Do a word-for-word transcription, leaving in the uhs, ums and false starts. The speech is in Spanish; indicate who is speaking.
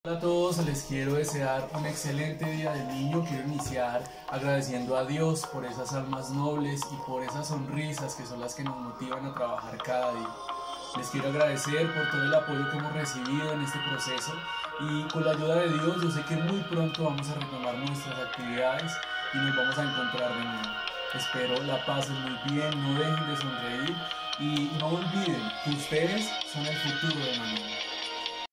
Speaker 1: Hola a todos, les quiero desear un excelente día del niño. Quiero iniciar agradeciendo a Dios por esas almas nobles y por esas sonrisas que son las que nos motivan a trabajar cada día. Les quiero agradecer por todo el apoyo que hemos recibido en este proceso y con la ayuda de Dios yo sé que muy pronto vamos a retomar nuestras actividades y nos vamos a encontrar de nuevo. Espero la pasen muy bien, no dejen de sonreír y no olviden que ustedes son el futuro de mañana.